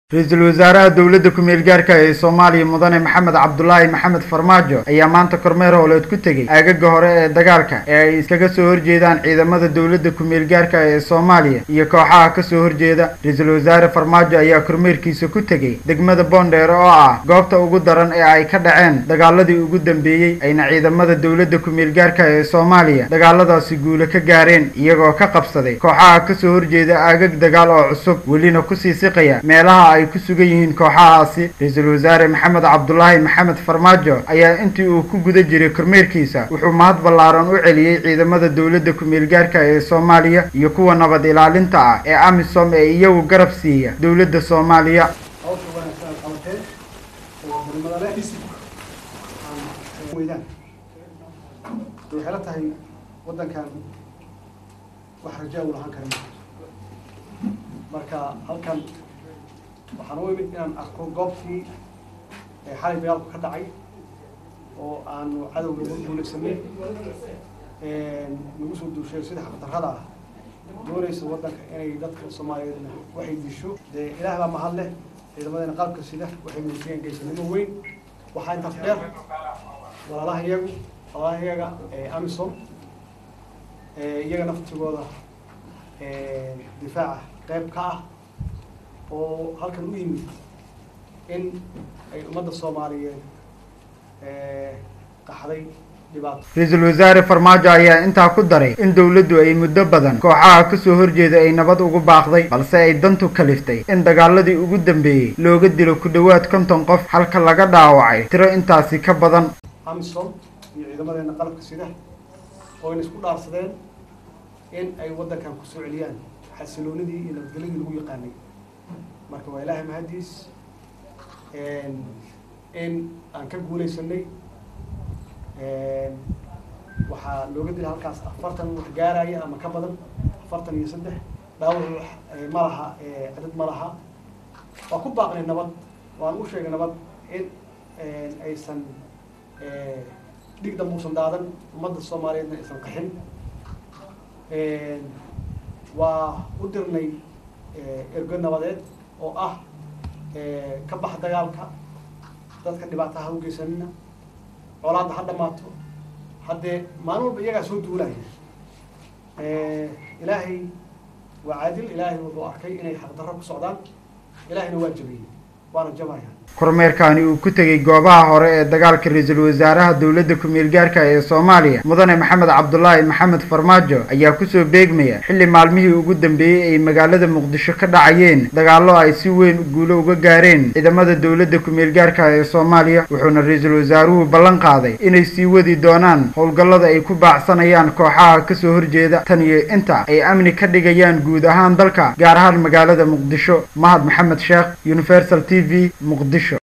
ra'iisul wasaaraha dowladda ku meel gaarka ah ee Soomaaliya mudane Maxamed Cabdullaahi Maxamed Farmaajo ayaa maanta kormeer howleed ku tagay aagaga hore ee dagaalka ee ay iskaga soo horjeedaan ciidamada dowladda ku meel gaarka ah ee Soomaaliya iyo kooxaha ka soo horjeeda. Ra'iisul wasaare Farmaajo ayaa kormeerkiisa ku tagay degmada Boondheer oo ah goobta ugu daran ee ay ka dhaceen dagaaladii ugu dambeeyay ayna ciidamada dowladda ku meel gaarka ah ee Soomaaliya dagaaladaasi guulo ka gaareen iyagoo ka qabsaday kooxaha ka soo horjeeda aagag dagaal oo cusub welina ku sii siqaya meelaha ay ku sugan yihiin kooxahaasi. ra'iisul wasaare Maxamed Cabdullaahi Maxamed Farmaajo ayaa intii uu ku guda jiray kormeerkiisa wuxuu mahad ballaaran u celiyay ciidamada dowladda ku meel gaarka ah ee Soomaaliya iyo kuwa nabad ilaalinta ah ee AMISOM ee iyagu garab siiya dowladda Soomaaliya. waxaan u imid inaan arko goobtii xalay dagaalku ka dhacay oo aanu cadowga ugu guulaysanay nagu soo duushay sida xaqdarrada ah doonaysa waddanka inay dadka Soomaaliyeedna waxay disho dee ilaah baa mahad leh ciidamadeena qalabka sida waxay muujiyeen geesinimo weyn. waxaa intaas dheer walaalahayaga AMISOM iyaga naftigooda difaaca qayb ka ah oo halkan u yimid in ay ummadda Soomaaliyeed qaxday dhibaato. ra'iisul wasaare Farmaajo ayaa intaa ku daray in dowladdu ay muddo badan kooxaha ka soo horjeeda ay nabad ugu baaqday balse ay dantu kaliftay in dagaaladii ugu dambeeyay looga dilo ku dhawaad 50 qof halka laga dhaawacay tiro intaasi ka badan. AMISOM iyo ciidamadeena qalabka sida oo isku dhaarsadeen in ay waddankan ku soo celiyaan xasiloonidii iyo nabadgelyadii lagu yaqaanay. marka waa ilaahay mahadiis in aan ka guulaysanay. waxaa looga dilay halkaas 40 wax gaaraya ama ka badan 43 dhaawac ma laha cadad ma laha. waa ku baaqnay nabad waan u sheegay nabad in aysan dhig dambuusan daadan ummadda Soomaaliyeedna aysan qaxin. waa u dirnay ergo nabadeed oo ah ka bax dagaalka dadka dhibaataha u geysanina colaadda ha dhamaato haddee maalin walba iyagaa soo duulaya. ilaahay waa caadil ilaahay wuxuu arkay inay xaqdarro ku socdaan ilaahayna waa jabiyey waana jabaya. kormeerkaani uu ku tagay goobaha hore ee dagaalka ra'iisul wasaaraha dowladda ku meel gaarka ah ee Soomaaliya mudane Maxamed Cabdullaahi Maxamed Farmaajo ayaa ku soo beegmaya xilli maalmihii ugu dambeeyay ay magaalada Muqdisho ka dhacayeen dagaallo ay si weyn guulo uga gaareen ciidamada dowladda ku meel gaarka ah ee Soomaaliya wuxuuna ra'iisul wasaaruhu ballan qaaday inay sii wadi doonaan howlgallada ay ku baacsanayaan kooxaha ka soo horjeeda tan iyo inta ay amni ka dhigayaan guud ahaan dalka gaar ahaan magaalada Muqdisho. Mahad Maxamed Sheekh, Universal TV, Muqdisho.